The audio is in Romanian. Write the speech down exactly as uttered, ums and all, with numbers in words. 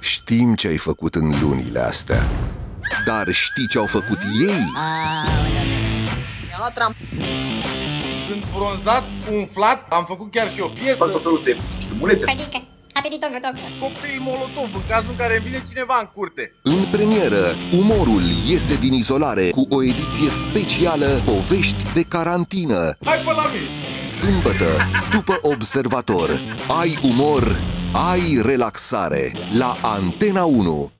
Știm ce ai făcut în lunile astea, dar știi ce au făcut ei? Mi-a luat tram. Sunt bronzat, umflat, am făcut chiar și o piesă. Fac tot felul de filmulețe. Adică, aperito vreo Cocktail molotov în cazul în care îmi vine cineva în curte. În premieră, umorul iese din izolare cu o ediție specială Povești de carantină. Hai pe la mine! Sâmbătă, după Observator, ai umor, ai relaxare la Antena unu.